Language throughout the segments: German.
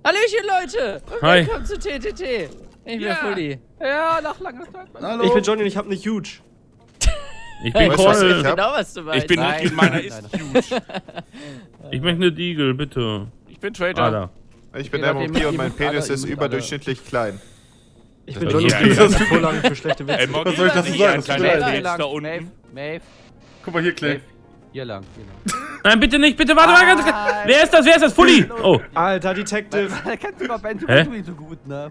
Hallöchen, Leute! Hi. Willkommen zu TTT. Ich bin Fully. Ja, nach langer Zeit. Hallo. Ich bin Johnny und ich hab eine Huge. Ich bin Weißt du, was ich Cornel. hab? Genau, was du meinst. Ich bin Nein. Ricky, meiner ist huge. Ich möchte eine Deagle, bitte. Ich bin Trader. Ah, da. Ich bin Je der nachdem, MOP und ihr mein müsst Penis alle- ist ihr müsst überdurchschnittlich klein. Ich bin Ja, Johnny ja, und ich ja. hab Vorlagen für schlechte Witze. Morgen Was soll ich dazu hier sagen? ein Das tut kleiner mir leid. Pilz da unten. Maeve. Guck mal hier, Clay. Hier lang. Nein, bitte nicht, bitte, warte mal ganz kurz. Wer ist das? Wer ist das? Fully! Oh, Alter, Detective. Da kennst du mal Ben, Hä? du ihn so gut, ne?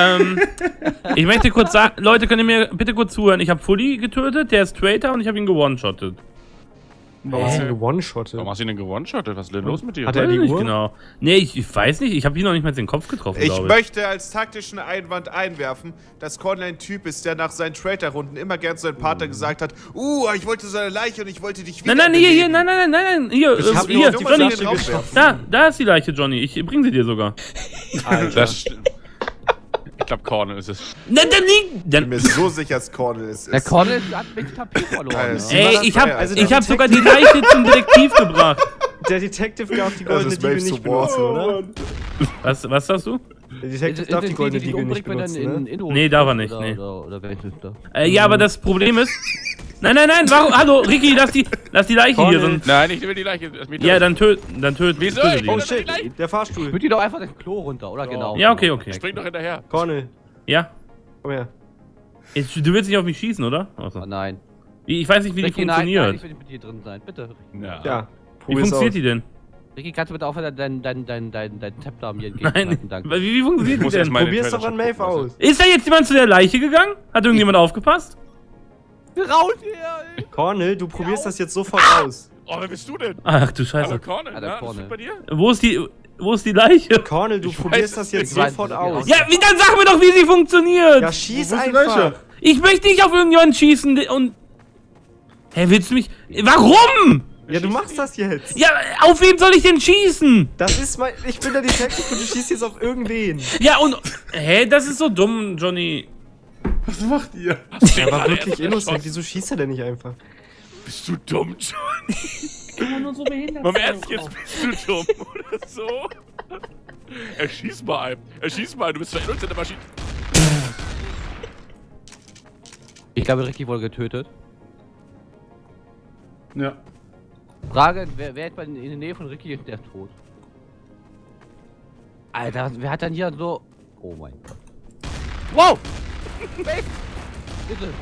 ich möchte kurz sagen, Leute, könnt ihr mir bitte kurz zuhören? Ich habe Fully getötet, der ist Traitor und ich habe ihn gewone-shottet. Warum hast du ihn gewone-shottet? Warum hast du ihn denn gewone-shottet? Was ist denn los mit dir? Hat er die Nicht Uhr? genau. Nee, ich weiß nicht, ich habe ihn noch nicht mal in den Kopf getroffen, Ich glaube ich. möchte als taktischen Einwand einwerfen, dass Cornel ein Typ ist, der nach seinen Traitor-Runden immer gern zu seinem Partner gesagt hat, ich wollte so eine Leiche und ich wollte dich wieder Nein, hier, beleben. nein, hier, Ich hab hier, nur Johnny, mal so den Raum werfen. da ist die Leiche, Johnny, ich bring sie dir sogar. Alter. Das stimmt. Ich glaube, Cornel ist es. Nein, dann liegt, Ich bin mir dann, so sicher, dass Cornel es ist. Der Cornel hat mich Tapir verloren. Ja, Ne? ey, ich hab Also der sogar die Leiche zum Detektiv gebracht. Der Detective darf die Das goldene ist Diegel Maves nicht Support. benutzen, oder? Was sagst du? Der Detective darf die goldene Diegel nicht benutzen, ne? Nee, darf er nicht, Oder, nee. oder welches da? Ja, aber das Problem ist... Nein, warum? Hallo, Ricky, lass die Leiche hier, Cornel. sonst... Nein, ich will die Leiche. Ja, dann töt Wieso? töte Ich die. will Oh doch shit, die der Fahrstuhl. Spült die doch einfach das Klo runter, oder? Genau. Ja, okay. Spring doch hinterher. Cornel, Ja? komm her. Du willst nicht auf mich schießen, oder? Achso. Oh nein. Ich weiß nicht, wie die Ricky, funktioniert. Nein, ich will nicht mit dir drin sein. Bitte. Ja, Wie funktioniert die denn? Ricky, kannst du bitte aufhören, dein Tab da mir entgegenzuhalten? Nein, Danke. wie funktioniert die muss denn? erst mal- Probier's doch an Maeve aus. Ist da jetzt jemand zu der Leiche gegangen? Hat irgendjemand aufgepasst? Raus hier! Cornel, du probierst das jetzt sofort aus. Oh, wer bist du denn? Ach du Hallo, Scheiße. Cornel. Hallo, Na, Cornel. ist bei dir? Wo ist die Leiche? Cornel, du Ich probierst weiß das es jetzt nicht. sofort Ich weiß aus. es nicht. Ja, dann sag mir doch, wie sie funktioniert! Ja, schieß Wo ist die einfach. Leiche? Ich möchte nicht auf irgendjemanden schießen und... Hä, willst du mich... Warum? Ja, du machst das jetzt. Ja, auf wen soll ich denn schießen? Das ist mein... Ich bin der Detective und du schießt jetzt auf irgendwen. Ja, und... Hä, das ist so dumm, Johnny. Was macht ihr? Er war wirklich innocent. Wieso schießt er denn nicht einfach? Bist du dumm, John? Kann man nur so behindert Mal im Ernst, jetzt bist du dumm, oder so? Erschieß mal einen. Erschieß mal einen, du bist zwar innocent, aber schieß... Ich glaube, Ricky wurde getötet. Ja. Frage, wer etwa in der Nähe von Ricky ist, der ist tot. Alter, wer hat denn hier so... Oh mein Gott. Wow! Bitte.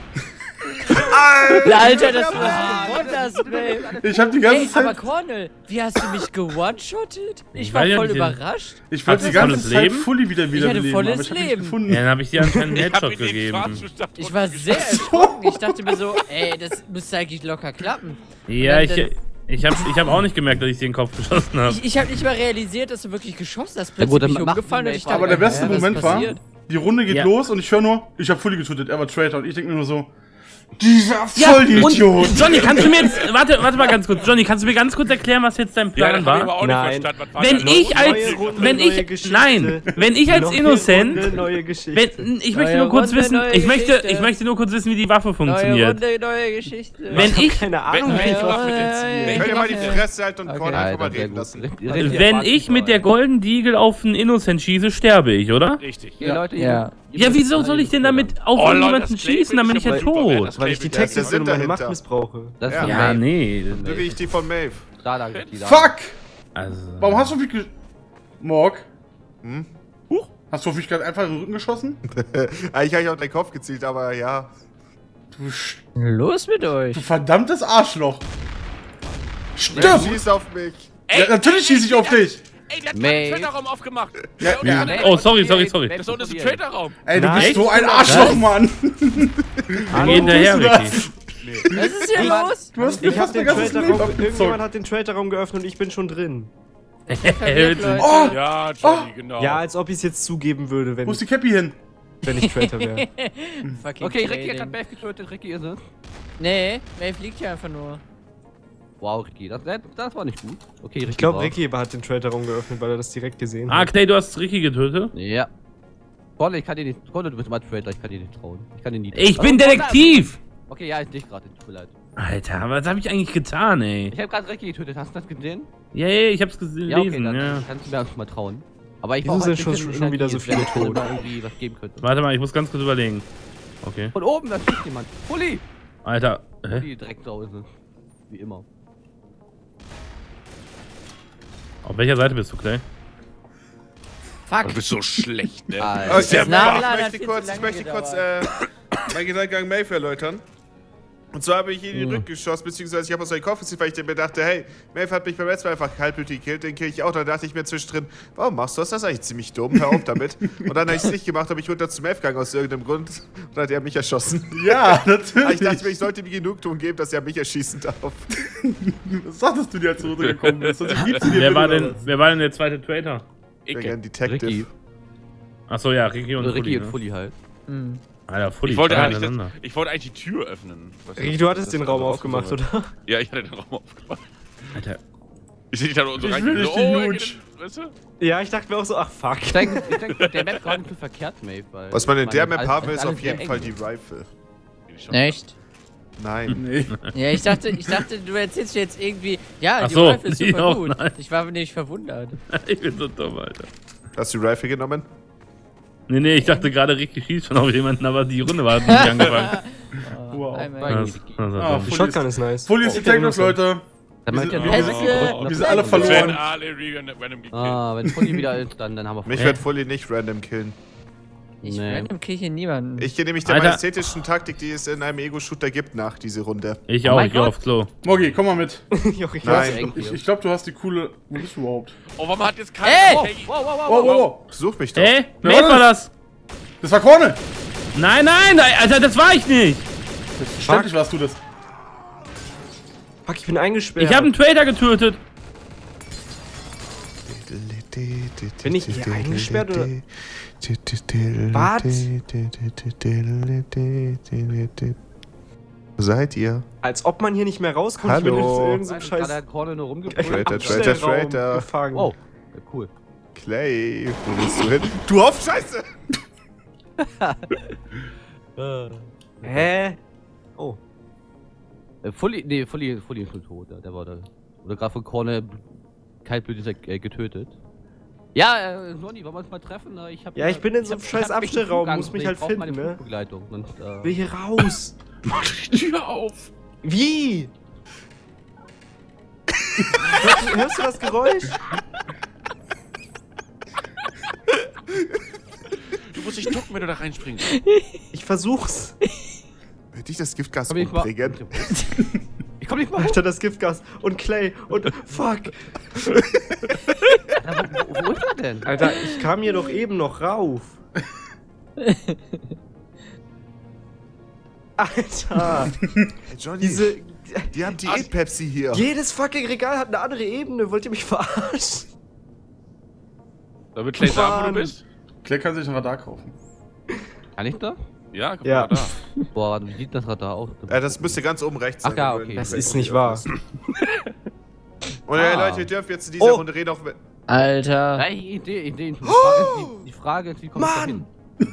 Alter, das war Wundersmaeve. Ich hab die Ey, ganze aber Zeit... Cornel, wie hast du mich gewone-shottet? Ich Ich war weiß ja voll nicht, überrascht. Ich wollte die Hast du ganze volles Zeit Leben? Fully wiederbeleben, hatte volles aber ich hab ihn Leben. nicht gefunden. Ja, dann habe ich dir anscheinend einen Ich hab Headshot ihn in den gegeben. Straßenstadt Ich war sehr erschrocken. Ich dachte mir so, ey, das müsste eigentlich locker klappen. Ja, Und dann- ich hab auch nicht gemerkt, dass ich dir in den Kopf geschossen habe. Ich hab nicht mal realisiert, dass du wirklich geschossen hast. Ja Plötzlich gut, bin dann ich mach umgefallen den und ich Maeve dachte, Aber der beste hä, was Moment war, passiert? die Runde geht Ja. los und ich höre nur, ich hab Fully getötet, er war Traitor und ich denke mir nur so, Ja, dieser und Vollidiot. Johnny, kannst du mir jetzt... Warte mal ganz kurz. Johnny, kannst du mir ganz kurz erklären, was jetzt dein Ja, Plan das hab ich aber war? auch nicht Nein. verstanden. Was war Wenn da los? ich als... Neue Runde, Wenn neue ich... Geschichte. Nein, wenn ich als Neue Innocent... Runde, neue Geschichte. Wenn, ich möchte Neue nur kurz Runde, wissen... neue Ich Geschichte. möchte nur kurz wissen, wie die Waffe Neue funktioniert. Runde, neue Geschichte. Wenn ich... Keine Ahnung, Welche wie Waffe Ja, denn Könnt ihr mal die ja. Fresse halten und Okay. Cornel einfach mal Alter, sehr reden gut. lassen. Wenn ich mit der Golden Deagle auf einen Innocent schieße, sterbe ich, oder? Richtig. Ja. Leute, Ja. Ja, wieso soll ich denn damit auf Oh, Leute, irgendjemanden das Playbild schießen, dann bin ich ist ja ja super, tot. das Weil ich Der Detective ist bin und meine dahinter. Macht missbrauche. Das ist Ja. von Ja, Maeve. nee. So wie ich die von Maeve. Da lang die da. Fuck! Also... Warum hast du mich Morg? Hm? Huch. Hast du auf mich gerade einfach in den Rücken geschossen? Eigentlich habe ich auf deinen Kopf gezielt, aber ja. Los mit euch. Du verdammtes Arschloch. Der Stimmt! schießt auf mich. Ja, natürlich schieße ich auf dich. Ey, der hat Maeve. einen Traderraum aufgemacht. Ja, und ja. der Oh, sorry. Das ist ein Traderraum. Ey, du Nein. bist so ein Arschloch, Mann. Geh hinterher, Wo bist du Ricky. Was ist hier los? Du hast mir Ich hab fast mein den ganzes Leben Trader-Raum, irgendjemand abgezockt. hat den Trader-Raum geöffnet und ich bin schon drin. Verwirrt, Leute. Oh, Ja, Johnny, genau. Ja, als ob ich es jetzt zugeben würde, wo ist die Cappy hin? wenn ich Traitor wäre. Fucking Okay, Ricky trading. hat Maeve getötet. Ricky ist es. Nee, Maeve liegt hier einfach nur. Wow, Ricky, das war nicht gut. Okay, Ricky. Ich glaube, war- Ricky hat den Trader-Raum geöffnet, weil er das direkt gesehen Ah, hat. Clay, du hast Ricky getötet? Ja. Cornel, ich kann dir nicht. Cornel, du bist mal Trader, ich kann dir nicht trauen. Ich kann dir nicht. Ich bin Detektiv! Okay, ja, ist nicht gerade, tut mir leid. Alter, was habe ich eigentlich getan, ey? Ich habe gerade Ricky getötet, hast du das gesehen? Ja, ich hab's gelesen, Ja, okay, dann ja. kannst du mir auch mal trauen. Aber ich Wieso brauche sind halt schon wieder so viele tot, tot? da irgendwie was geben könnte. Warte mal, ich muss ganz kurz überlegen. Okay. Von oben, da schießt jemand. Pulli! Alter. Hä? Pulli direkt draußen. Wie immer. Auf welcher Seite bist du, Clay? Fuck. Du bist so schlecht, ne? Alter. Okay, Das Nachladen ich hat möchte viel kurz, zu ich lange möchte kurz gedauert. meinen Gedankengang Maeve erläutern. Und zwar habe ich ihn in den Rücken geschossen, beziehungsweise ich habe aus seinen Kopf gesehen, weil ich mir dachte, hey, Maeve hat mich beim letzten Mal einfach kaltblütig gekillt, den kill ich auch. Dann dachte ich mir zwischendrin, warum machst du das? Das ist eigentlich ziemlich dumm, hör auf damit. Und dann habe ich es nicht gemacht, habe ich runter zu Maeve gegangen aus irgendeinem Grund und dann hat er mich erschossen. Ja, Aber ich natürlich. dachte mir, ich sollte mir Genugtuung geben, dass er mich erschießen darf. Was sagtest du dir, als du runtergekommen bist? Das liebst du dir Wer war bitte, denn, oder was? wer war denn der zweite Traitor? Ich bin Icke. ein Detective. Ricky. Achso, ja, Ricky und Ricky Fully. und Ne? Fully halt. Hm. Alter, Fully. Ich wollte zwei eigentlich ineinander. die Tür öffnen. Weißt Ricky, du hattest das den hat Raum er aufgemacht, rausgesammelt. oder? Ja, ich hatte den Raum aufgemacht. Alter. Ich sehe dich da nur so Ich rein. will so, nicht die er Huge. geht in- Weißt du? Ja, ich dachte mir auch so, ach fuck. Ich denke, der Map gar nicht so verkehrt, Maeve. Weil Was man in der Map alles- haben will, ist alles auf jeden sehr Fall eng. die Rifle. Echt? Nein. Nee. Ja, ich dachte, du erzählst jetzt irgendwie. Ja, Ach die so, Rifle ist die super auch, gut. nein. Ich war nicht verwundert. Ich bin so dumm, Alter. Hast du die Rifle genommen? Nee, ich dachte gerade, Ricky schießt schon auf jemanden, aber die Runde war nicht angefangen. Wow. Einmal. Das, das Ah, Die Shotgun ist nice. Fully ist Detective, Leute. Dann meint Wir ja sind- nur- wir sind- wir sind alle Es werden verloren. alle random gekillt. Ah, wenn Fully wieder ist, dann haben wir Mich verloren. wird Fully nicht random killen. Ich Nee. random kill hier niemanden. Ich gehe nämlich der Alter. majestätischen Taktik, die es in einem Ego-Shooter gibt, nach diese Runde. ich Oh auch, mein ich geh Gott. aufs Klo. Mogi, komm mal mit. Joch, ich Nein. weiß. eng hier. Ich glaube, du hast die coole... Wo bist du überhaupt? Oh, warum hat jetzt keiner... Ey! Okay. Wow, wow, wow, Wow, wow. wow, wow. Such mich doch. Ey, Wer Maeve war war das! Das war Korne. Nein, Alter, das war ich nicht! Ständig warst du das. Fuck, ich bin eingesperrt. Ich habe einen Traitor getötet! Bin ich hier eingesperrt, oder? Was? Wo seid ihr? Als ob man hier nicht mehr rauskommt. Hallo. Ich bin in irgendeinem Gerade scheiß hat Korne nur rumgebrüllt. Traitor. gefangen. Oh, ja, cool. Clay, wo bist du hin? Du auf Scheiße! Hä? Oh. Fully ist schon tot. Ja, der war da. Oder gerade von Korne kaltblütig getötet. Ja, Nonni, wollen wir uns mal treffen? Ich hab, Ja, ich bin in so einem scheiß hab mich Abstellraum, Zugang, muss mich ich halt brauch finden, meine ne? Flugbegleitung. Und, Will hier raus. Mach die Tür auf. Wie? Hörst du das Geräusch? Du musst dich ducken, wenn du da reinspringst. Ich versuch's. Will dich das Giftgas komm ich mal. umbringen? Ich komm nicht mal hoch. Alter, das Giftgas und Clay und fuck. Wo ist er denn? Alter, ich kam hier doch eben noch rauf. Alter, Hey Johnny, diese... die haben Diät-Pepsi hier. Jedes fucking Regal hat eine andere Ebene. Wollt ihr mich verarschen? Da wird Clay sagen, wo du Mann. bist. Clay kann sich ein Radar kaufen. Kann ich da? Ja, komm Ja. mal da. Boah, warte, wie sieht das Radar aus? Das müsste ganz oben rechts Ach sein. ja, wenn du okay. in Das die ist Welt nicht wahr. öffnest. Und ja, Leute, wir dürfen jetzt in dieser Runde reden auch mit... Alter. Nein, Idee. Die Frage ist, wie komme ich da hin?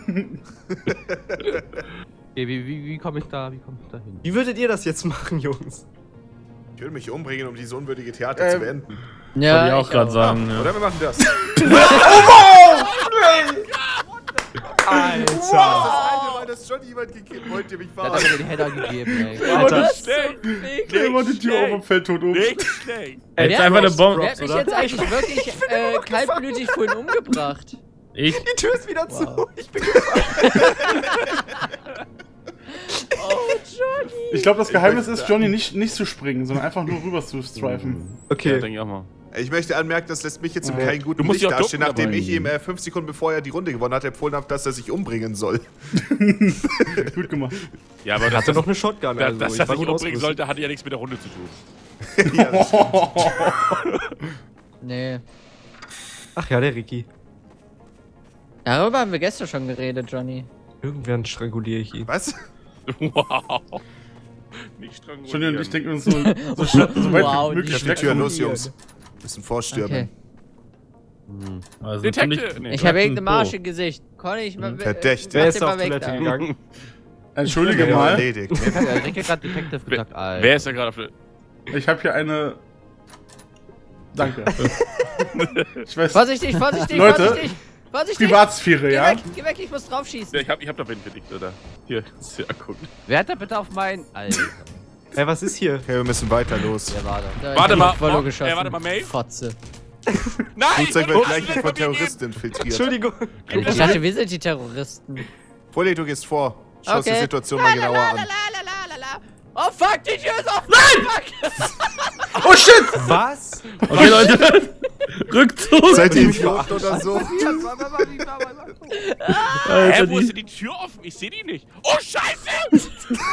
Okay, wie komme ich da hin? Wie würdet ihr das jetzt machen, Jungs? Ich würde mich umbringen, um dieses unwürdige Theater zu beenden. Ja, Wollte ich auch gerade sagen. Ja. Oder wir machen das. Alter. Das eine Mal, dass Johnny jemand gekillt wollte, mich Der hat verarschen. mir den Header gegeben, ey. Alter. Clay macht die Tür auf und fällt tot um. Nicht schlecht. Jetzt einfach eine Bombe. Wer hat mich jetzt eigentlich wirklich kaltblütig vorhin umgebracht? Ich? Die Tür ist wieder zu. Ich bin Oh, Johnny. Ich glaube, das Geheimnis ist, Johnny nicht zu springen, sondern einfach nur rüber zu strifen. Ja, Okay. denke ich auch mal. Ich möchte anmerken, das lässt mich jetzt in Ja. keinem guten Du musst Licht dich auch dastehen, ducken nachdem dabei. ich ihm 5 Sekunden bevor er die Runde gewonnen hat, empfohlen habe, dass er sich umbringen soll. Gut gemacht. Ja, aber Er hatte noch eine Shotgun, dass also dass ich er war sich gut umbringen ausgerüstet. sollte, hatte ja nichts mit der Runde zu tun. Ja, das stimmt. Nee. Ach ja, der Ricky. Darüber haben wir gestern schon geredet, Johnny. Irgendwann stranguliere ich ihn. Was? Wow. Nicht strangulieren. Johnny und ich denken uns so weit Wow, wie möglich Lass die weg Tür von los, uns. Jungs. Müssen vorstürmen. Okay. Also Detective. ziemlich- Nee, Ich habe ein irgendeine Marsch Po. im Gesicht. Conny, ich mal. Verdächtig. Wer mach ist den auf mal weg Toilette da. gegangen? Entschuldige Ja, mal, erledigt. Rick hat gerade Detective gesagt, Alter. Wer ist da gerade auf der... ich habe hier eine Danke. Ich weiß, Vorsichtig, vorsichtig, Leute, vorsichtig! Vorsichtig! Privatsphäre, ja? Geh weg, ich muss drauf schießen. Ja, ich hab da Wind für dich, oder? Hier, kannst du ja gucken. Wer hat da bitte auf meinen... Alter. Ey, was ist hier? Okay, wir müssen weiter los. Der war da. Da, Warte ich mal, hab Follow oh, geschossen. warte mal, Maeve. Fotze. Nein! Flugzeug ich wird wollte gleich nicht von von mir Terroristen infiltriert. Entschuldigung. Ich dachte, wir sind die Terroristen. Fully, du gehst vor. Schau die Okay. Situation mal genauer an. Oh fuck, die Tür ist offen! Nein! Fuck! Oh shit! Was? Okay, Leute. Rückzug. Seid ihr Idioten oder so? Alter, Hä, wo ist die, denn die Tür offen? Ich sehe die nicht. Oh, Scheiße!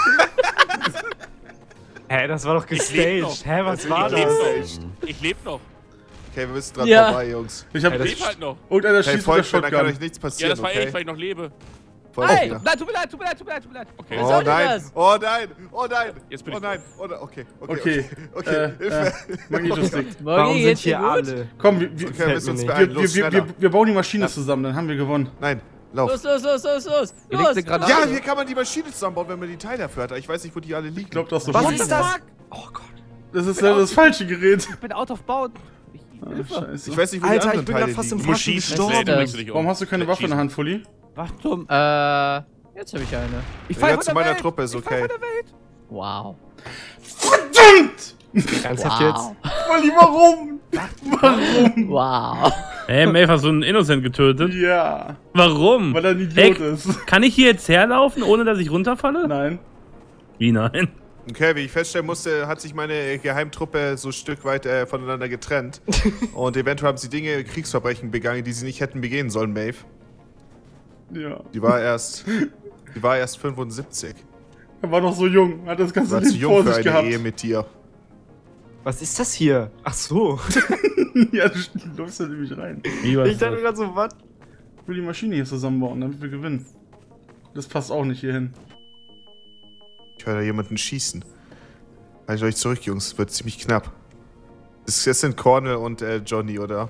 Hä, das war doch Ich leb noch. gestaged. Hä, was war Ich lebe das? noch. Ich lebe noch. Okay, wir müssen dran Ja. vorbei, Jungs. Ich hab... Ich lebe halt noch. Irgendeiner Hey, schießt mit der Freund, da kann euch Shotgun. nichts Ja, passieren, das war okay? echt, weil ich noch lebe. Folgt Hey! mir. Nein, tut mir leid, tut mir leid, tut mir leid, tut mir leid, tut mir leid. Okay. Oh soll denn nein, das? oh nein, oh nein, Jetzt bin oh ich nein, oh nein, okay, Okay, Hilfe. Magneto-Stick. Warum Morgen sind geht's dir hier gut? alle? Komm, Okay, wir müssen uns mir beeilen, los, schneller. wir bauen die Maschine zusammen, dann haben wir gewonnen. Nein, lauf. Los, los, los, los, los! Gelegte Los! Granate. Ja, hier kann man die Maschine zusammenbauen, wenn man die Teile dafür hat. Ich weiß nicht, wo die alle liegen. Ich glaube, das ist so Was schlimm. ist das? Das ist ja das falsche Gerät. Ich bin out of bound. Ah, scheiße. Ich weiß nicht, wo die Alter, ich anderen bin Teile gerade fast im liegen. Faschen gestorben. das? Warum hast du keine Waffe in der Hand, Fully? Was zum... Jetzt habe ich eine. Ich Ja, zu meiner Truppe ist Ich fall okay. von der Welt. Wow. Verdammt! Ernsthaft jetzt? Fully, warum? Wow. Hey, Maeve, hast du einen Innocent getötet? Ja, Warum? weil er ein Idiot Hey, ist. kann ich hier jetzt herlaufen, ohne dass ich runterfalle? Nein. Wie nein? Okay, wie ich feststellen musste, hat sich meine Geheimtruppe so ein Stück weit voneinander getrennt. Und eventuell haben sie Dinge, Kriegsverbrechen begangen, die sie nicht hätten begehen sollen, Maeve. Ja. Die war erst 75. Er war noch so jung, hat das Sie ganze war zu Leben jung vor für sich eine gehabt. Ehe mit dir. Was ist das hier? Ach so. Ja, du läufst da nämlich rein. Wie war's Ich dachte das? gerade so, was? Ich will die Maschine hier zusammenbauen, damit wir gewinnen. Das passt auch nicht hier hin. Ich höre da jemanden schießen. Haltet euch zurück, Jungs. Wird ziemlich knapp. Es sind Cornel und Johnny, oder?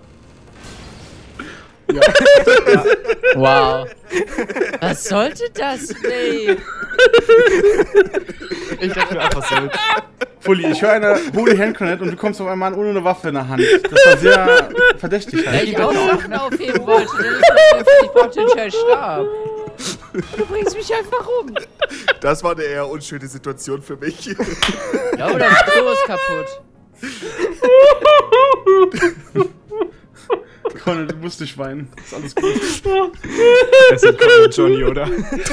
Wow. Was sollte das, Dave? Ich dachte mir einfach so. Fully, ich höre eine Holy Hand Grenade und du kommst auf einmal an ohne eine Waffe in der Hand. Das war sehr verdächtig Weil halt. ich auch Sachen aufheben wollte, denn ich brauch den scheiß Stab. Du bringst mich einfach um. Das war eine eher unschöne Situation für mich. Ich glaube, das Klo ist kaputt. Conor, du musst nicht weinen. Ist alles gut. Das ist Conor Johnny, oder?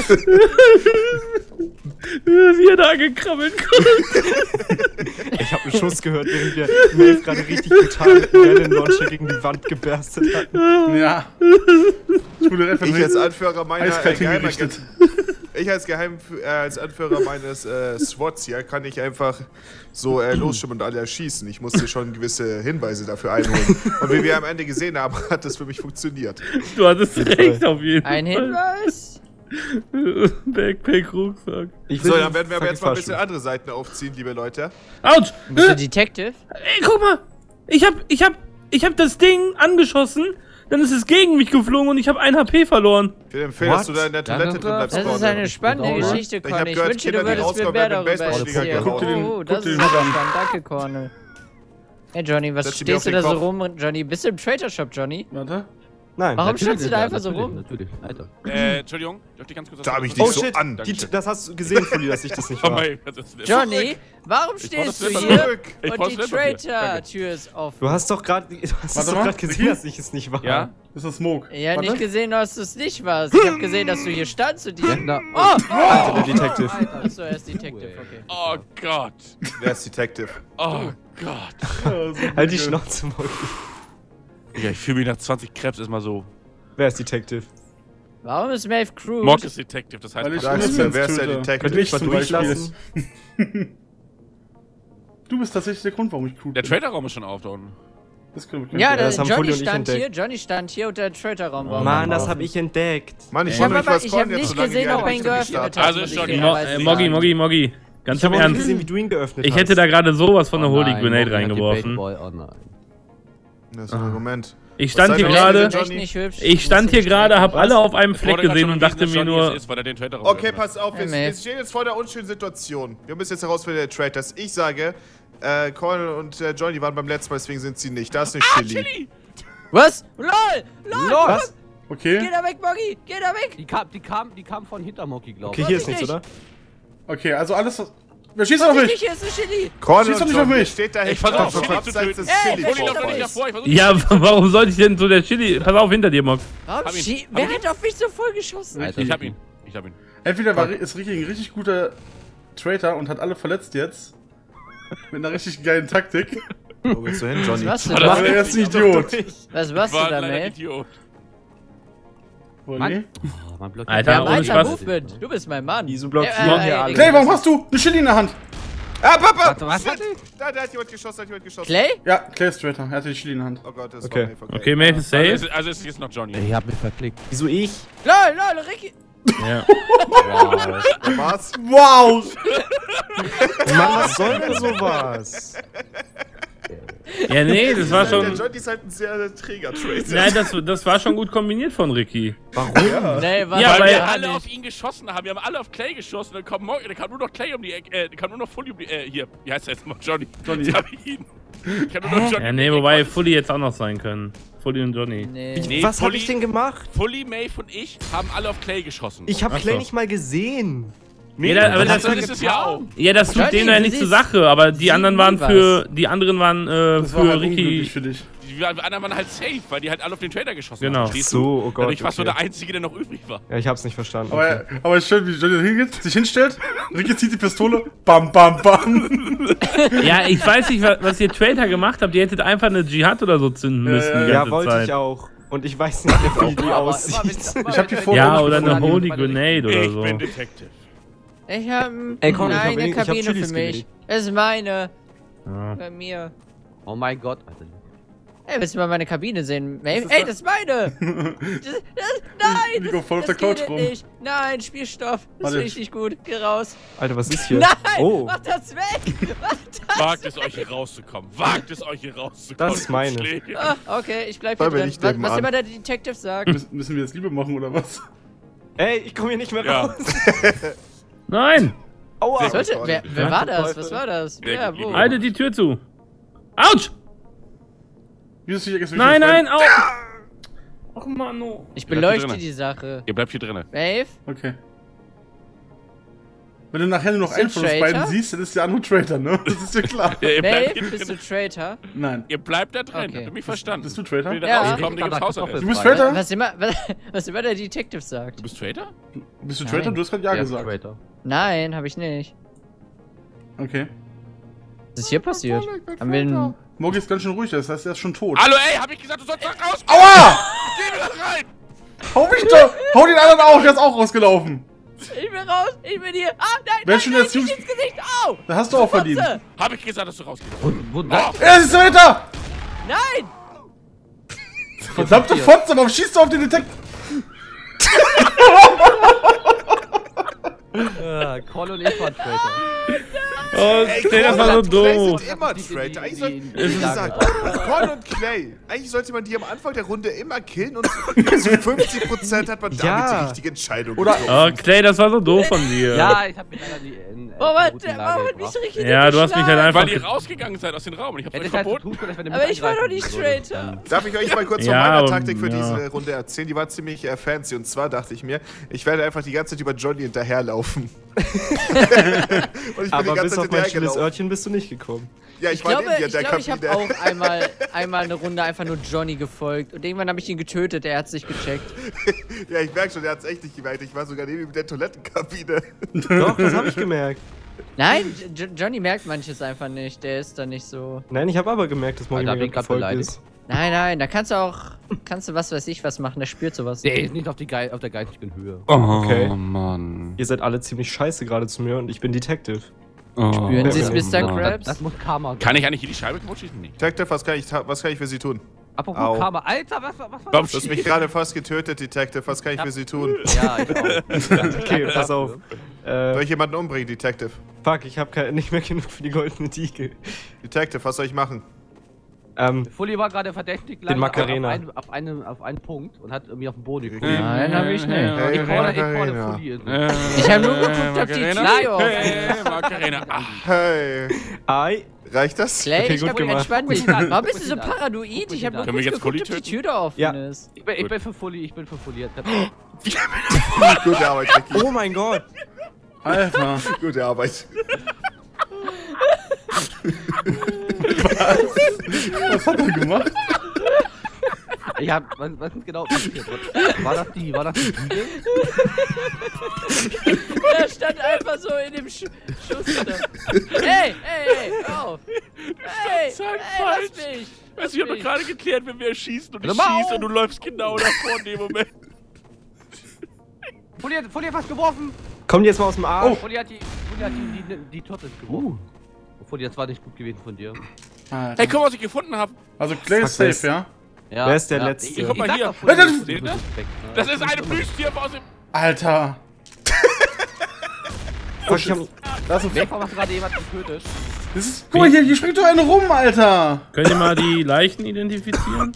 Wie er da gekrabbelt kommt. Ich habe einen Schuss gehört, während wir Maeve gerade richtig brutal mit einem Launcher gegen die Wand gebärstet hatten. Ja. Ich wurde einfach Ich als Anführer meiner eiskalt hingerichtet. Ich als Anführer meines SWATs hier kann ich einfach so losschwimmen und alle erschießen. Ich musste schon gewisse Hinweise dafür einholen. Und wie wir am Ende gesehen haben, hat das für mich funktioniert. Du hattest recht, auf jeden Ein Fall. Hinweis? Backpack, Rucksack. So, dann werden wir aber jetzt mal ein bisschen andere Seiten aufziehen, liebe Leute. Autsch! Bist du Detective? Ey, guck mal! Ich hab das Ding angeschossen, dann ist es gegen mich geflogen und ich habe 1 HP verloren. Ich würde empfehlen, dass du da in der Toilette drin bleibst. Das ist Cornel. eine spannende Genau. Geschichte, hab Conny. Ich gehört, wünsche, du Kinder, die würdest mir rauskommen, mehr werden mit darüber Baseballschläger erzählen. gehauen. Oh, das Guck dir ist den Hut an. spannend. Danke, Cornel. Hey, Johnny, was Setz dir stehst du auf da den so Kopf. rum, Johnny? Bist du im Trader Shop, Johnny? Warte. Nein. Warum Natürlich, standst du da ja, einfach so natürlich, rum? Natürlich, Alter. Entschuldigung, dürfte ich ganz kurz was Da hab ich sagen? dich Oh so shit, an. das hast du gesehen, Fully, dass ich das nicht Oh war. mein Gott, das ist Johnny, warum brauch stehst das du Silber hier zurück. Ich und brauch die das Silberpapier. Trader-Tür ist offen? Du hast doch gerade gesehen, dass ich es nicht war. Ja? Das ist Smoke. Ja, Warte. nicht gesehen, dass du es nicht warst. Ich habe gesehen, dass du hier standst und die... Na, Oh! Alter, der Detective. Achso, er ist Detective, okay. Oh Gott. Wer ist Detective? Oh Gott. Halt die Schnauze, Maul. Ja, ich fühle mich nach 20 Krebs erstmal so. Wer ist Detective? Warum ist Maeve Cruz? Mock ist Detective, das heißt... Weil ich Sag es mir, wer ist der Innocence töte. Detective? Könnte ich Mal zum Beispiel. durchlassen. Du bist tatsächlich der Grund, warum ich cool Der bin. Traderraum ist schon auf da unten. Das können wir Ja, das haben Fully Johnny und ich stand hier, entdeckt. Johnny stand hier und der Trader-Raum war Mann, offen. das habe ich entdeckt. Mann, ich Ich wundere habe mich, was hab Cornel jetzt nicht so lange gesehen, die ob er ihn Einrichtung geöffnet gestartet hat. Also muss ich Johnny, fairerweise Moggi, sagen. Ganz Ich im habe auch nicht Ernst. gesehen, wie du ihn geöffnet Ich hast. hätte da gerade sowas von einer oh Holy nein, Grenade Morgan hat die reingeworfen. Baseball, oh nein. Das ist ein Argument. Ich stand Was hier seid ihr gerade. denn, Echt nicht hübsch. Ich stand hier gerade, hab alle auf einem Fleck Wurde grad gesehen schon und dachte bewiesen, mir dass Johnny nur. es ist, weil er den Traderraum Okay, geöffnet hat. pass auf, wir Maeve. stehen jetzt vor der unschönen Situation. Wir müssen jetzt herausfinden, der Trade, dass ich sage, Cornel und Johnny waren beim letzten Mal, deswegen sind sie nicht. Da ist eine Chili. Was? LOL! LOL! Was? Okay. Geh da weg, Moggy! Geh da weg! Die kam von hinter Moki, glaube Okay, ich. hier ist nichts, oder? Okay, also alles. Wer schießt auf mich? Hier ist eine Chili! Cornel Schieß doch und nicht auf Johnny mich. steht da Ich hinten versuch, auf Chili abseits zu des töten. Ey, Chili Fully läuft doch nicht vorbei. davor. Ich versuch, Ja, warum sollte ich denn zu der Chili? Pass auf, hinter dir, Mock. Warum Hab ihn. schie... Wer hat auf mich so voll geschossen? Alter. Ich hab ihn. Ich hab ihn. Entweder ist Ricky ein richtig guter Traitor und hat alle verletzt jetzt. Mit einer richtig geilen Taktik. Wo willst du hin, Was Johnny? machst du War da? das- Aber er ist ein Idiot. Was machst du War da, ein kleiner Mate? Idiot. Wolli? Oh, man blockiert. Alter, Ja, ohne mein Spaß. Movement. Du bist mein Mann. Wieso blockieren hier alle? Clay, warum hast du eine Chili in der Hand? Ah, Papa! Warte, was hat Da hat jemand geschossen, Clay? Ja, Clay ist Traitor. Er hatte die Chili in der Hand. Oh Gott, das Okay. war Maeve, Okay, Maeve ist safe. Also ist jetzt noch Johnny. Ich hab mich verklickt. Wieso ich? LOL, Ricky! Ja. Wow. Was? Wow! Mann, was soll denn sowas? Ja, nee, das war Der schon. Johnny ist halt ein sehr träger Tracer. Nein, das war schon gut kombiniert von Ricky. Warum? Nee, war Ja, Weil weil- wir gar alle nicht. auf ihn geschossen haben. Wir haben alle auf Clay geschossen. Dann kam nur noch Clay um die Ecke. Kam nur noch Fully um die hier. Wie heißt der jetzt mal? Johnny. Johnny. Jetzt hab ich ihn. Ich hab nur noch Johnny. Ja, nee, wobei Fully jetzt auch noch sein können. Fully und Johnny. Nee. Nee, Was hab Fully- ich denn gemacht? Fully, Maeve und ich haben alle auf Clay geschossen. Ich hab Ach Clay so. nicht mal gesehen. Nee, aber das das, ist es ja auch. ja, das tut Johnny, denen ja du nicht zur siehst- Sache, aber die anderen waren was. für. Die anderen waren Das war für halt unglücklich Ricky. für dich. Die anderen waren halt safe, weil die halt alle auf den Trader geschossen Genau. haben. Verstehst So, du? oh Gott, Dadurch warst du okay. der Einzige, der noch übrig war. Ja, ich hab's nicht verstanden. Okay. Aber ist schön, wie Johnny hingeht, sich hinstellt, Ricky zieht die Pistole, bam, bam, bam. Ja, ich weiß nicht, was ihr Traitor gemacht habt. Ihr hättet einfach eine Dschihad oder so zünden müssen. Die Ja, ganze wollte Zeit. ich auch. Und ich weiß nicht, wie die aussieht. Ich hab die vor- Ja, Oh, oder eine Warte, Holy warte. Grenade oder Ich so. bin Detective. Ich hab Ey, komm, ich hab eine wenig- ich hab Kabine Chilis für mich. gelegt. Es ist meine. Ja. Bei mir. Oh mein Gott, Alter. Ey, willst du mal meine Kabine sehen? Ey, ist das ist meine! Nein! Nico, voll auf das der Couch geht rum. nicht. Nein, Spielstoff. Das Warte. ist richtig gut. Geh raus. Alter, was ist hier? Nein! Oh, Mach das weg! Mach das Wagt es euch hier rauszukommen. Wagt es euch hier rauszukommen. Das ist meine. Schläge. Ah, okay, ich bleib Weil hier wir drin. nicht nebenan. Was immer der Detective sagt. Müssen wir jetzt Liebe machen oder was? ey, ich komm hier nicht mehr Ja. raus. Nein! Aua. Sollte, wer war das? Teufel. Was war das? Sehr Ja, gut, wo? Liebe. Halte die Tür zu! Autsch! Wieso ist hier jetzt Nein, nein, au! Ach, Mann, oh. Ich Bleib hier beleuchte drinnen. die Sache. Ihr bleibt hier drinnen. Maeve? Okay. Wenn du nachher nur noch Ist einen ein von uns Traitor? beiden siehst, dann ist der andere Traitor, ne? Das ist dir klar. Ihr bleibt Maeve, hier bist du drin. Traitor? Nein. Ihr bleibt da drin. Okay. Habt ihr mich verstanden? Bist du Traitor? Wenn ihr Ja. da rauskommt, dann gibt's Hausarrest. Du bist Traitor? Was immer der Detective sagt. Du bist Traitor? Bist du Traitor? Nein. Du hast gerade Ja gesagt. Traitor. Nein, habe ich nicht. Okay. Was ist hier passiert? Haben wir einen... Mogi ist ganz schön ruhig, das heißt, er ist schon tot. Hallo, ey, hab ich gesagt, du sollst da raus? Aua! Geh wieder rein! Hau mich doch! Hau den anderen auch, der ist auch rausgelaufen. Ich bin raus, ich bin hier. Ah, nein, Wer nein, schon nein, jetzt nicht Just- ins Gesicht. Au! Da hast du auch verdient. Fotze! Hab ich gesagt, dass du rausgehst? Wo Er ist Traitor! Nein! Verdammte Fotze, warum schießt du auf den Detektiv? Ja, Call und ich waren Traitor. Oh, Clay, das war so Clay doof. sind immer Die- die- Traitor. Eigentlich die- soll, die- wie die- gesagt, Corn und Clay. Eigentlich sollte man die am Anfang der Runde immer killen und zu 50% hat man damit Ja. die richtige Entscheidung Oder- getroffen. Oh, Clay, das war so doof von dir. Ja, ich hab mich leider in Warum hat guten der Lage mich so gebracht. richtig Ja, du hast mich halt einfach. Weil ihr rausgegangen seid aus dem Raum und ich hab's Hätte euch ich halt so verboten. tun können, als wenn er Aber mich ich war doch angreifen nicht würde. Traitor. Darf ich euch mal kurz Ja, von meiner aber- Taktik für ja. diese Runde erzählen? Die war ziemlich fancy. Und zwar dachte ich mir, ich werde einfach die ganze Zeit über Johnny hinterherlaufen. Und ich bin die Aber ganze bis Zeit auf mein stilles hinterhergelaufen. Örtchen bist du nicht gekommen. Ja, ich Ich war glaube, neben dir in ich, der glaub, ich habe Kabine. auch einmal eine Runde einfach nur Johnny gefolgt. Und irgendwann habe ich ihn getötet, er hat sich gecheckt. Ja, ich merke schon, der hat es echt nicht gemerkt. Ich war sogar neben ihm in der Toilettenkabine. Doch, das habe ich gemerkt. Nein, Johnny merkt manches einfach nicht. Der ist da nicht so. Nein, ich habe aber gemerkt, dass Morgen Alter, mir bin ich grad gefolgt beleidigt. ist. Nein, da kannst du was weiß ich was machen, der spürt sowas. Der ist nicht auf der geistigen Höhe. Okay. Mann. Ihr seid alle ziemlich scheiße gerade zu mir und ich bin Detective. Spüren Sie es, Ja, Mr. Das, Krabs? das muss Karma sein. Kann ich eigentlich hier die Scheibe kaputt schießen? Nee. Detective, was kann ich für Sie tun? Apropos Au. Karma. Alter, was war Warum Du hast mich gerade fast getötet, Detective. Was kann ich für Sie tun? Ja, ich auch. Okay, pass auf. Soll ich jemanden umbringen, Detective? Fuck, ich habe nicht mehr genug für die goldene Diegel. Detective, was soll ich machen? Fully war gerade verdächtig Den Macarena. auf einen Punkt und hat irgendwie auf den Boden geguckt. Nein, habe ich nicht. Hey, Ich fordere Macarena. Fully. Ich habe nur geguckt, ob die Tür offen ist. Macarena. Ach, Hey. Reicht das? Clay, Okay, ich gut hab gemacht. entspannt dich. Warum bist du so paranoid? Ich hab nur Können wir kurz jetzt Fully geguckt, ob die töten? Tür da offen Ja. ist. Ich bin für Fully, Gute Arbeit, Ricky. Oh mein Gott. Alter. Gute Arbeit. Was hat er gemacht? was ist genau passiert? War das die Diebe? Er stand einfach so in dem Schuss. Hey, auf! Hey, lass mich! Weißt du, wir haben doch gerade geklärt, wenn wir schießen und ich Hör mal schieße auf. und du läufst genau davor in dem Moment. Fully hat was geworfen! Kommt jetzt mal aus dem Arsch. Fully hat die Torte geworfen. Fully, das war nicht gut gewesen von dir. Alter. Hey, guck mal, was ich gefunden habe. Also Clay ist Fuck safe, ja? Ja, Wer ist der Letzte? Ich Guck mal sag hier. doch, Fully, Das- du bist Seht ihr? suspekt, ne? Das ist eine Plüschtier aus dem... Alter. Fuck, ich hab... Das ist, Warum hast du gerade jemanden getötet? das ist, guck mal, hier springt doch eine rum, Alter. Könnt ihr mal die Leichen identifizieren?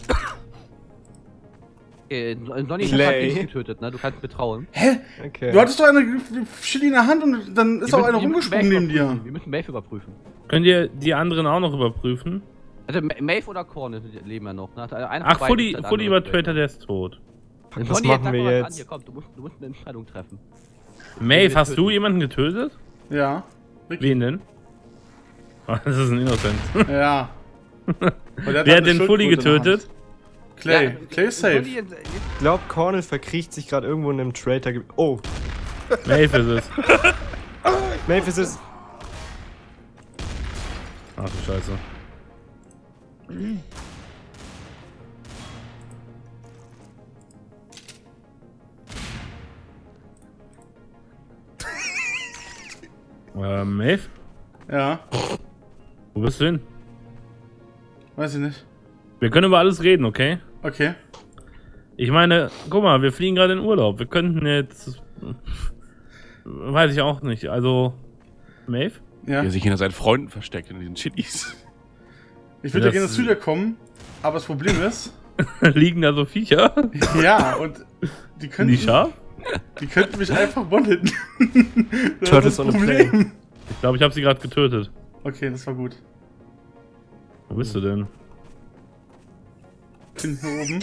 Sonny hat Clay. dich getötet, ne? Du kannst betrauen. Hä? Okay. Du hattest doch eine Chili in der Hand und dann ist auch einer rumgesprungen neben dir. Wir müssen Maeve überprüfen. Könnt ihr die anderen auch noch überprüfen? Also Maeve oder Korn leben ja noch. Ne? Einer Ach, von beiden ist der Fully andere. über Twitter, der ist tot. Fuck, was Sonny, machen sag wir mal was an. jetzt? Hier, komm, du musst eine Entscheidung treffen. Maeve, hast du jemanden getötet? Ja. Ricky. Wen denn? Oh, das ist ein Innocent. Ja. Wer hat den Fully getötet? Clay. Clay ist safe. Sonny, Ich glaub, Cornel verkriecht sich gerade irgendwo in einem Traitor. Oh, Maeve ist es. Maeve ist es. Ach du Scheiße. Maeve? Ja. Wo bist du hin? Weiß ich nicht. Wir können über alles reden, okay? Okay. Ich meine, guck mal, wir fliegen gerade in Urlaub. Wir könnten jetzt... Weiß ich auch nicht. Also... Maeve? Ja. Der sich hinter seinen Freunden versteckt, in diesen Chilis. Ich würde ja Das- gerne zu dir kommen, aber das Problem ist, Liegen da so Viecher? ja, und die könnten, Die scharf? die könnten mich einfach one-hitten. Das Turtles ist das on a Problem. Ich glaube, ich habe sie gerade getötet. Okay, das war gut. Wo bist du denn? Hinten oben.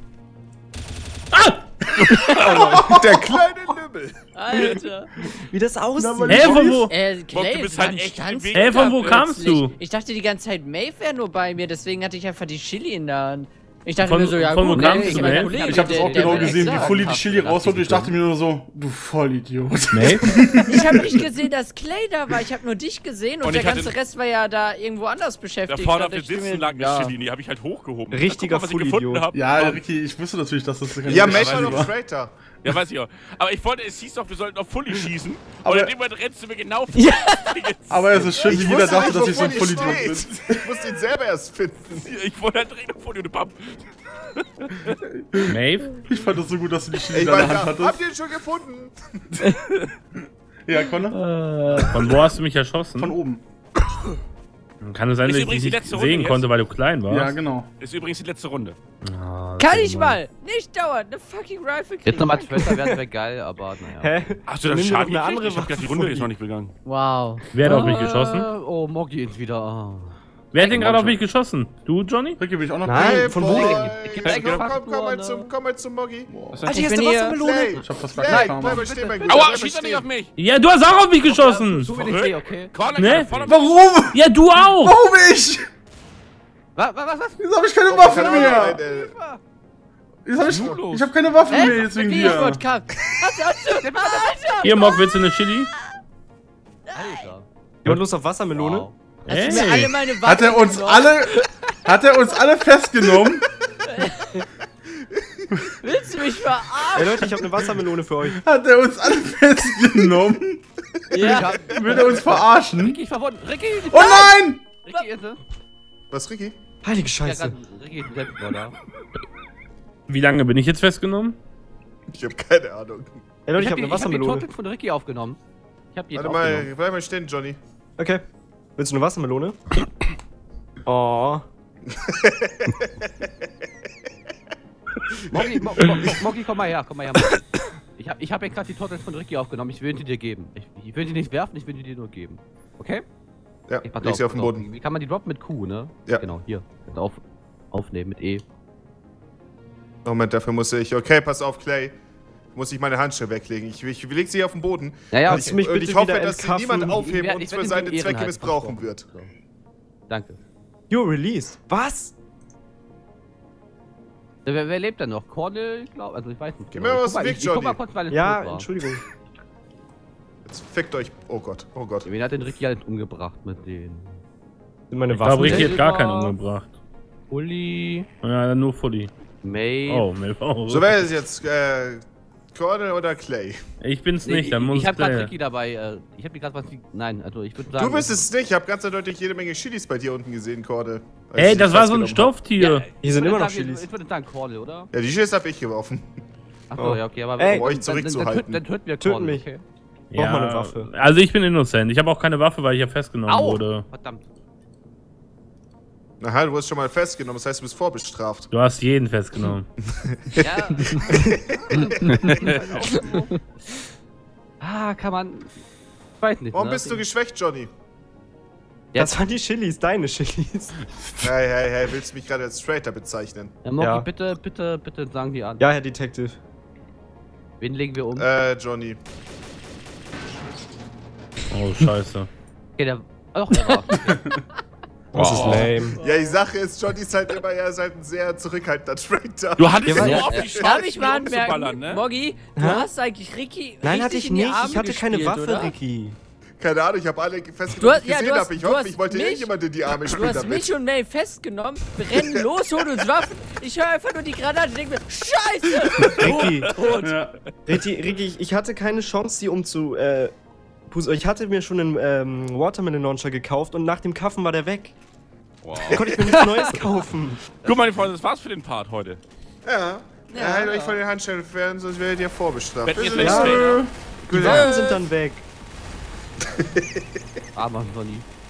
Der kleine Lümmel. Alter. Wie das aussieht. Hä, von wo? Clay, du bist es war halt ein echt ganz im Weg. Hey, von wo plötzlich. kamst du? Ich dachte die ganze Zeit, Maeve wäre nur bei mir, deswegen hatte ich einfach die Chili in der Hand. Ich dachte Von- mir so, ja von wo gut, kamst ich du, hab einen Maeve? Kollegen, Ich habe das auch der genau mir gesehen, wie extra Fully die hat. Chili rausholt und ich dachte mir nur so, du Vollidiot. Maeve? Ich habe nicht gesehen, dass Clay da war. Ich habe nur dich gesehen und Und der ich hatte- ganze Rest war ja da irgendwo anders Da beschäftigt. vorne auf Da dem dachte ich Sitzen mir, lag eine ja. Chili, die habe ich halt hochgehoben. Richtiger Guck mal, was ich Fullidiot. gefunden habe. Ja, Ricky, ich wusste natürlich, dass das keine Ja, Chili Maeve war. und Traitor. Ja, weiß ich auch. Aber ich wollte, es hieß doch, wir sollten auf Fully schießen. Aber- Aber in dem Moment rennst du mir genau vor. Aber es ist schön, wie Ich jeder wusste dachte, nicht, dass ich so ein wovon ihr Vollidiot steht. bin. Ich musste ihn selber erst finden. Ich wollte halt direkt auf Fully und bam. Maeve? Ich fand das so gut, dass du die Chili Ich in war deiner Hand da. hattest. Habt ihr ihn schon gefunden? Ja, Connor? Von wo hast du mich erschossen? Von oben. Kann es sein, Ist dass ich übrigens dich die nicht letzte Runde sehen jetzt. konnte, weil du klein warst? Ja, genau. Ist übrigens die letzte Runde. Ah, das Kann ist ich gemein. mal nicht dauernd eine fucking Rifle kriegen. Jetzt nochmal Schwester wäre geil, aber naja. Hä? Hast du das Nimm dir doch Schaden eine gekriegt? andere Ich hab gedacht, die Waffe, Runde Fully. ist noch nicht begangen. Wow. Wer hat auf mich geschossen? Oh, Moggy ist wieder. Oh. Wer hat denn gerade auf mich geschossen? Du, Johnny? Ricky, will ich auch noch Nein. Hey, von Boy. wo? Komm mal zum Moggy. Also ich bin hier. Play. Ich hab fast gar Play, keinen bleib Karma. mal stehen, mein Guter. Aua, Bleib mal schieß doch nicht stehen. auf mich! Ja, du hast auch auf mich geschossen! So bin ich sehe, okay. Corner, Ne? vorne Warum? Ja, du auch! Warum ich? Was? Jetzt hab ich keine Waffe Nein, mehr. Jetzt hab los? ich hab keine Waffe mehr Hä? jetzt wegen Wie, ich dir. wurde kackt. Hast du? Alter! Hier, Mock, willst du eine Chili? Alter. Jemand Lust auf Wassermelone? Wow. Hast du mir alle meine Waffen Hat er uns genommen? alle festgenommen? Willst du mich verarschen? Ey Leute, ich habe eine Wassermelone für euch. Hat er uns alle festgenommen? Ja. Will er uns verarschen? Ricky ist verwunden. Ricky! Oh nein! Ricky ist es. Was, Ricky? Heilige Ja, Scheiße. Ricky ist ein Selbstmörder. Wie lange bin ich jetzt festgenommen? Ich hab keine Ahnung. Ey Leute, ich habe die eine Wassermelone. Torten von Ricky aufgenommen. Ich hab die jetzt Warte aufgenommen. mal, bleib mal stehen, Johnny. Okay. Willst du eine Wassermelone? Oh. Moggy, komm mal her, Moggy. Ich hab ja gerade die Torten von Ricky aufgenommen. Ich will sie dir geben. Ich will sie nicht werfen, ich will sie dir nur geben. Okay? Ja, Ich pass leg sie auf den pass Boden. Wie kann man die droppen mit Q, ne? Ja. Genau, hier. Aufnehmen mit E. Moment, dafür muss ich... Okay, pass auf, Clay. Muss ich meine Handschuhe weglegen. Ich leg sie auf den Boden. Ja, Und okay. ich, mich und bitte ich hoffe, wieder dass sie entkaffen. niemand aufheben und Ich für werd seine in Zwecke Ehrenheit missbrauchen versprochen. wird. So. Danke. You're released. Was? Wer lebt denn noch? Cornel, glaub, also ich weiß nicht. Geh mir aus dem Weg, ich guck mal Johnny. kurz, weil es Ja, tot war. Entschuldigung. Jetzt fickt euch. Oh Gott, oh Gott. Wen hat den Ricky halt umgebracht mit den... Sind meine Ich glaube, Waffen Ricky weg? hat gar keinen umgebracht. Fully, Ja, nur Fully. May... Oh, Maeve auch. So, wer ist jetzt? Cornel oder Clay? Ich bin's nicht, dann muss ich hab grad Clay. Ricky dabei, ich hab die grad was... Nein, also ich würde sagen... Du bist es nicht. Ich habe ganz eindeutig jede Menge Chilis bei dir unten gesehen, Cornel. Als Ey, ich das dich war so ein festgenommen hab. Stofftier. Hier sind immer noch sagen, Chilis. Ich würde sagen Cornel, oder? Ja, die Chilis habe ich geworfen. Achso, Oh. ja, okay, aber... Ey, um euch zurückzuhalten. Dann töten wir Töten Cornel, mich. okay? Brauch mal eine Waffe. Also ich bin innocent. Ich habe auch keine Waffe, weil ich ja festgenommen Au! wurde. Verdammt. Aha, du wurdest schon mal festgenommen, das heißt, du bist vorbestraft. Du hast jeden festgenommen. Ja. Kann man... Ich weiß nicht, Warum ne? bist du geschwächt, Johnny? Das waren die Chilis, deine Chilis. Hey, willst du mich gerade als Traitor bezeichnen? Ja, Moki, Ja. bitte sagen die an. Ja, Herr Detective. Wen legen wir um? Johnny. Oh, scheiße. Okay, der... Ach, der war... Das ist lame. Ja, die Sache ist, Johnny ist halt immer ja ein sehr zurückhaltender Traitor. Du hattest Ja, nur ja, auf ja. die Darf Scheiße ich mal rumzuballern, anmerken, ne? Moggi, du hast eigentlich Ricky Nein, hatte richtig ich in die nicht. Arme Ich hatte keine gespielt, Waffe, oder? Ricky. Keine Ahnung, ich habe alle Du festgenommen, hast- die ich ja, gesehen du habe. Ich hast- hoffe, du ich wollte hast mich- irgendjemand in die Arme Du spielen hast damit. mich und May festgenommen, wir rennen los, holen uns Waffen. Ich höre einfach nur die Granate und denke mir, Scheiße! Ricky, Ja. Ricky, ich hatte keine Chance, sie ich hatte mir schon einen Watermelon Launcher gekauft und nach dem Kaffen war der weg. Wow. Da konnte ich mir nichts Neues kaufen. Guck mal, Freunde, das war's für den Part heute. Ja. Ja, Haltet euch ja. von den Handschellen fern, sonst werdet ihr vorbestraft. Wenn ihr Bis jetzt zum nächsten Mal. Die Waffen sind dann weg. Armer Sonny.